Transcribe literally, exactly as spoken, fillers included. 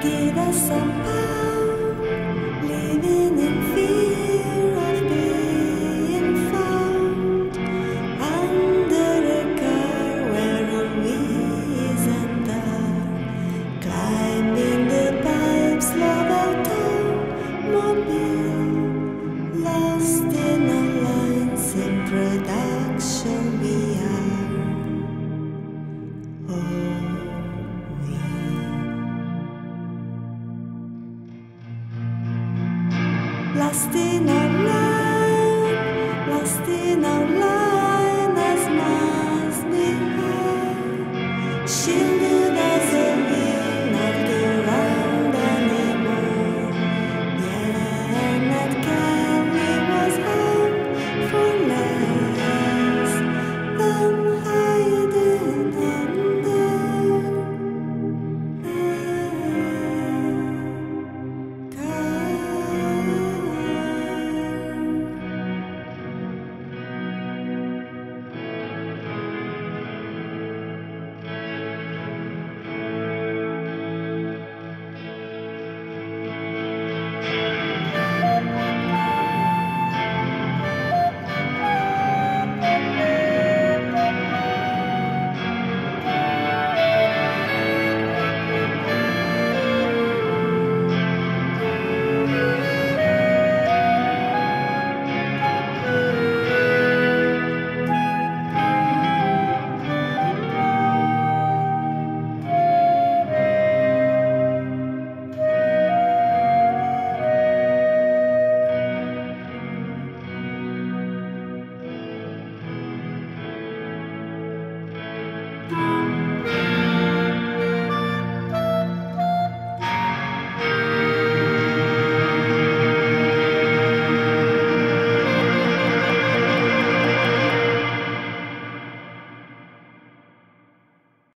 Give us some power, living in fear of being found under a car where a wheeze and dark, climbing the pipes, love automobile, lost in our lines in production we are. Oh, we lost in our line, lost in our line as must be high, shielded as a wheel, not go round anymore. Yeah, and that Cali was out for less than hiding under. Thank you.